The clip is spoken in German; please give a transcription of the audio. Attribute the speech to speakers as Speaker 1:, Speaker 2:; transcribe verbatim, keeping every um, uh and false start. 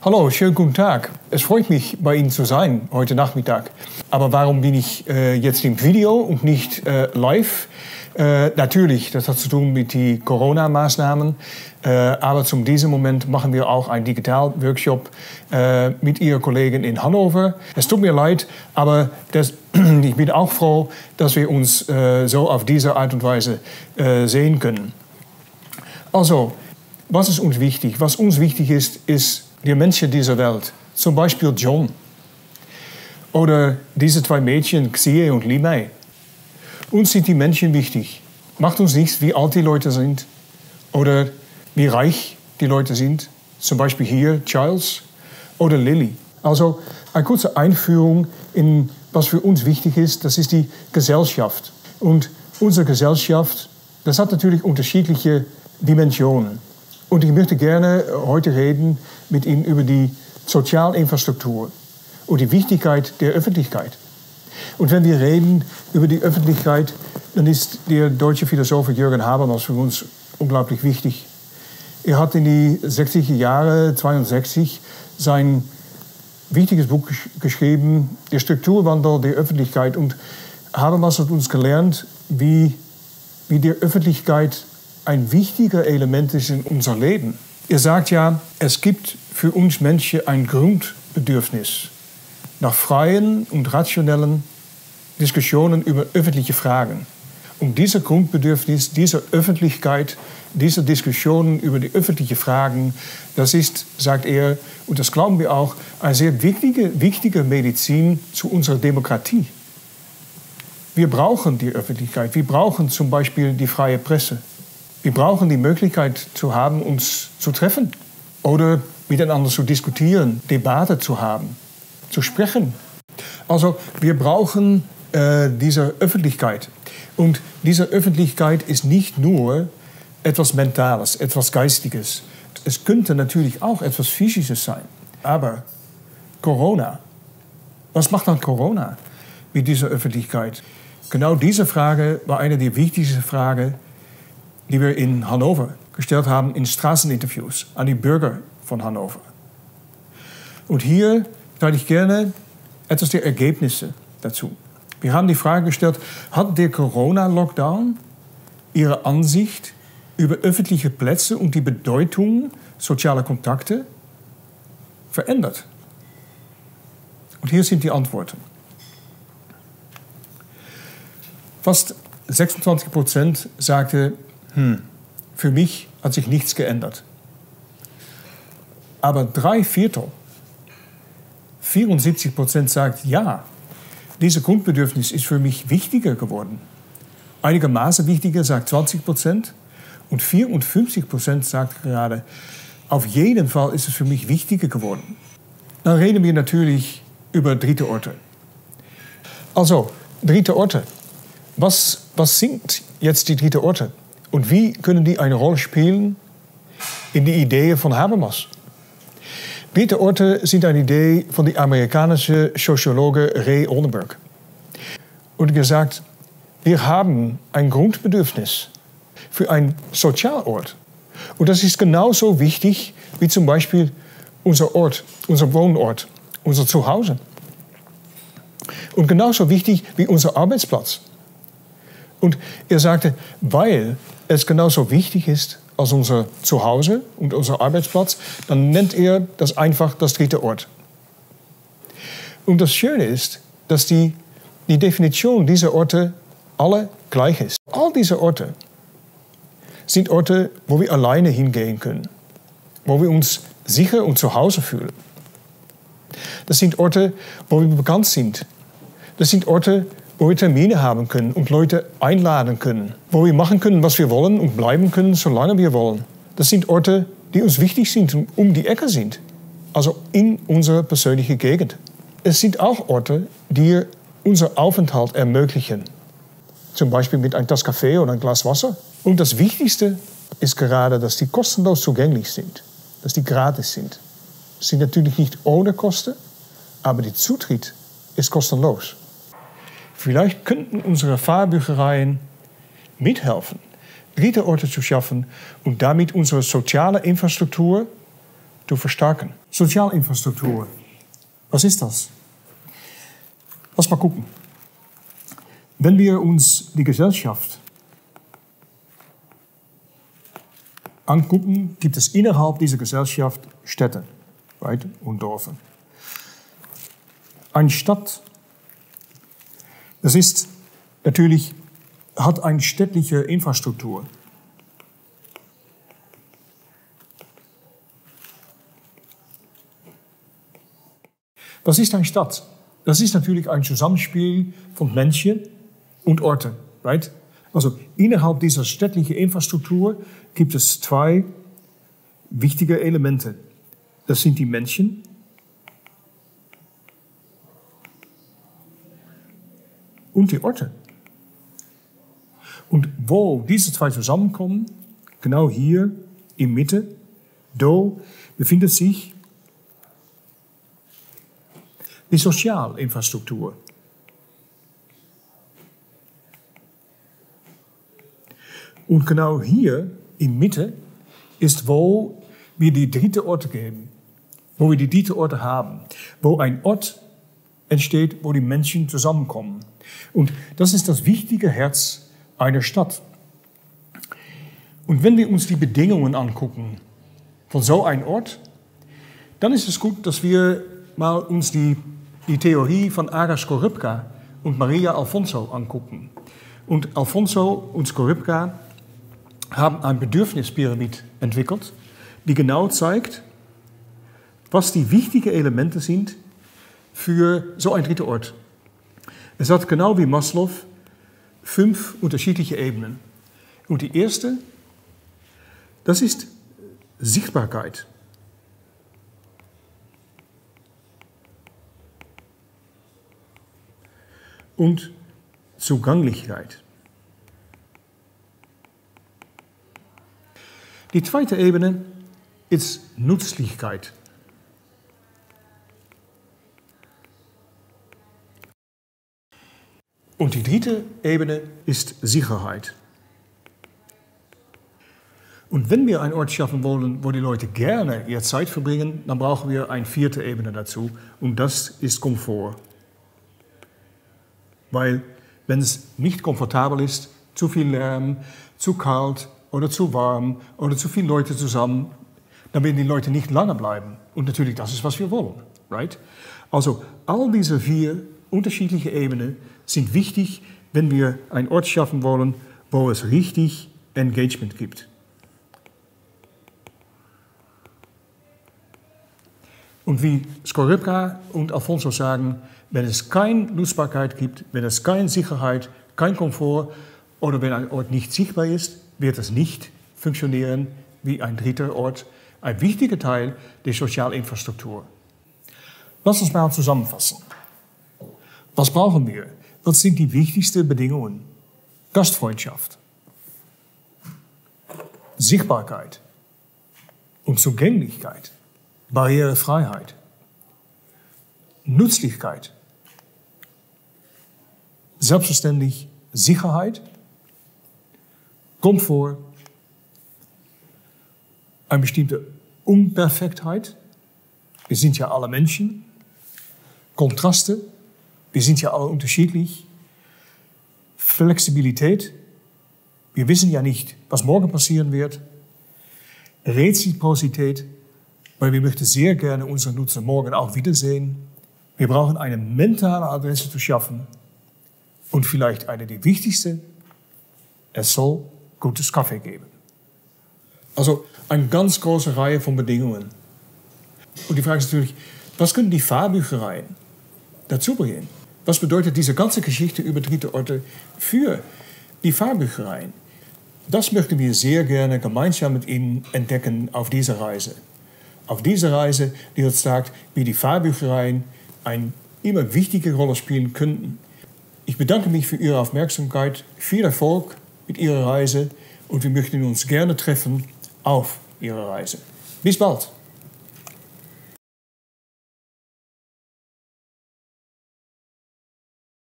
Speaker 1: Hallo, schönen guten Tag. Es freut mich, bei Ihnen zu sein heute Nachmittag. Aber warum bin ich äh, jetzt im Video und nicht äh, live? Äh, natürlich, das hat zu tun mit den Corona-Maßnahmen. Äh, aber zu diesem Moment machen wir auch einen Digital-Workshop äh, mit Ihren Kollegen in Hannover. Es tut mir leid, aber das, ich bin auch froh, dass wir uns äh, so auf diese Art und Weise äh, sehen können. Also, was ist uns wichtig? Was uns wichtig ist, ist die Menschen dieser Welt. Zum Beispiel John. Oder diese zwei Mädchen, Xie und Limei. Uns sind die Menschen wichtig. Macht uns nichts, wie alt die Leute sind oder wie reich die Leute sind. Zum Beispiel hier Charles oder Lily. Also eine kurze Einführung in was für uns wichtig ist, das ist die Gesellschaft. Und unsere Gesellschaft, das hat natürlich unterschiedliche Dimensionen. Und ich möchte gerne heute reden mit Ihnen über die Sozialinfrastruktur und die Wichtigkeit der Öffentlichkeit. Und wenn wir reden über die Öffentlichkeit, dann ist der deutsche Philosoph Jürgen Habermas für uns unglaublich wichtig. Er hat in die sechziger Jahre, zweiundsechzig, sein wichtiges Buch geschrieben, Der Strukturwandel der Öffentlichkeit. Und Habermas hat uns gelernt, wie, wie die Öffentlichkeit ein wichtiger Element ist in unser Leben. Er sagt ja, es gibt für uns Menschen ein Grundbedürfnis nach freien und rationellen Diskussionen über öffentliche Fragen. Und dieses Grundbedürfnis, diese Öffentlichkeit, diese Diskussionen über die öffentlichen Fragen, das ist, sagt er, und das glauben wir auch, eine sehr wichtige, wichtige Medizin zu unserer Demokratie. Wir brauchen die Öffentlichkeit, wir brauchen zum Beispiel die freie Presse. Wir brauchen die Möglichkeit zu haben, uns zu treffen oder miteinander zu diskutieren, Debatte zu haben, zu sprechen. Also wir brauchen äh, diese Öffentlichkeit. Und diese Öffentlichkeit ist nicht nur etwas Mentales, etwas Geistiges. Es könnte natürlich auch etwas Physisches sein. Aber Corona, was macht dann Corona mit dieser Öffentlichkeit? Genau diese Frage war eine der wichtigsten Fragen, die wir in Hannover gestellt haben in Straßeninterviews an die Bürger von Hannover. Und hier teile ich gerne etwas der Ergebnisse dazu. Wir haben die Frage gestellt, hat der Corona-Lockdown Ihre Ansicht über öffentliche Plätze und die Bedeutung sozialer Kontakte verändert? Und hier sind die Antworten. Fast sechsundzwanzig Prozent sagte, hm, für mich hat sich nichts geändert. Aber drei Viertel, vierundsiebzig Prozent sagt, ja, dieses Grundbedürfnis ist für mich wichtiger geworden. Einigermaßen wichtiger, sagt zwanzig Prozent. Und vierundfünfzig Prozent sagt gerade, auf jeden Fall ist es für mich wichtiger geworden. Dann reden wir natürlich über dritte Orte. Also, dritte Orte. Was, was sind jetzt die dritte Orte? Und wie können die eine Rolle spielen in die Ideen von Habermas? Dritte Orte sind eine Idee von dem amerikanischen Soziologe Ray Oldenburg. Und gesagt, wir haben ein Grundbedürfnis für einen Sozialort. Und das ist genauso wichtig wie zum Beispiel unser Ort, unser Wohnort, unser Zuhause. Und genauso wichtig wie unser Arbeitsplatz. Und er sagte, weil es genauso wichtig ist als unser Zuhause und unser Arbeitsplatz, dann nennt er das einfach das dritte Ort. Und das Schöne ist, dass die, die Definition dieser Orte alle gleich ist. All diese Orte sind Orte, wo wir alleine hingehen können, wo wir uns sicher und zu Hause fühlen. Das sind Orte, wo wir bekannt sind. Das sind Orte, wo wir Termine haben können und Leute einladen können. Wo wir machen können, was wir wollen und bleiben können, solange wir wollen. Das sind Orte, die uns wichtig sind und um die Ecke sind. Also in unserer persönlichen Gegend. Es sind auch Orte, die unseren Aufenthalt ermöglichen. Zum Beispiel mit einem Tasse Kaffee oder ein Glas Wasser. Und das Wichtigste ist gerade, dass die kostenlos zugänglich sind. Dass die gratis sind. Sie sind natürlich nicht ohne Kosten, aber der Zutritt ist kostenlos. Vielleicht könnten unsere Fahrbüchereien mithelfen, dritte Orte zu schaffen und damit unsere soziale Infrastruktur zu verstärken. Sozialinfrastruktur, was ist das? Lass mal gucken. Wenn wir uns die Gesellschaft angucken, gibt es innerhalb dieser Gesellschaft Städte, right? Und Dörfer. Eine Stadt, das ist natürlich, hat eine städtliche Infrastruktur. Was ist eine Stadt? Das ist natürlich ein Zusammenspiel von Menschen und Orten, right? Also innerhalb dieser städtlichen Infrastruktur gibt es zwei wichtige Elemente. Das sind die Menschen und die Orte. Und wo diese zwei zusammenkommen, genau hier in Mitte, da befindet sich die Sozialinfrastruktur. Und genau hier in Mitte ist, wo wir die dritte Orte geben, wo wir die dritte Orte haben, wo ein Ort entsteht, wo die Menschen zusammenkommen. Und das ist das wichtige Herz einer Stadt. Und wenn wir uns die Bedingungen angucken von so einem Ort, dann ist es gut, dass wir mal uns die, die Theorie von Aga Skorupka und Maria Alfonso angucken. Und Alfonso und Skorupka haben eine Bedürfnispyramide entwickelt, die genau zeigt, was die wichtigen Elemente sind für so ein dritter Ort. Es hat genau wie Maslow fünf unterschiedliche Ebenen. Und die erste, das ist Sichtbarkeit. Und Zugänglichkeit. Die zweite Ebene ist Nützlichkeit. Und die dritte Ebene ist Sicherheit. Und wenn wir einen Ort schaffen wollen, wo die Leute gerne ihre Zeit verbringen, dann brauchen wir eine vierte Ebene dazu. Und das ist Komfort. Weil, wenn es nicht komfortabel ist, zu viel Lärm, zu kalt oder zu warm oder zu viele Leute zusammen, dann werden die Leute nicht lange bleiben. Und natürlich, das ist, was wir wollen. Right? Also, all diese vier unterschiedliche Ebenen sind wichtig, wenn wir einen Ort schaffen wollen, wo es richtig Engagement gibt. Und wie Skorupka und Alfonso sagen, wenn es keine Nutzbarkeit gibt, wenn es keine Sicherheit, kein Komfort oder wenn ein Ort nicht sichtbar ist, wird es nicht funktionieren wie ein dritter Ort, ein wichtiger Teil der Sozialinfrastruktur. Lass uns mal zusammenfassen. Was brauchen wir? Was sind die wichtigsten Bedingungen? Gastfreundschaft, Sichtbarkeit und Zugänglichkeit, Barrierefreiheit, Nützlichkeit, selbstverständlich Sicherheit, Komfort, eine bestimmte Unperfektheit. Wir sind ja alle Menschen. Kontraste. Wir sind ja alle unterschiedlich. Flexibilität. Wir wissen ja nicht, was morgen passieren wird. Reziprozität, weil wir möchten sehr gerne unsere Nutzer morgen auch wiedersehen. Wir brauchen eine mentale Adresse zu schaffen. Und vielleicht eine der wichtigsten, es soll gutes Kaffee geben. Also eine ganz große Reihe von Bedingungen. Und die Frage ist natürlich, was können die Fahrbüchereien dazu bringen? Was bedeutet diese ganze Geschichte über dritte Orte für die Fahrbüchereien? Das möchten wir sehr gerne gemeinsam mit Ihnen entdecken auf dieser Reise. Auf dieser Reise, die uns sagt, wie die Fahrbüchereien eine immer wichtige Rolle spielen könnten. Ich bedanke mich für Ihre Aufmerksamkeit, viel Erfolg mit Ihrer Reise und wir möchten uns gerne treffen auf Ihrer Reise. Bis bald!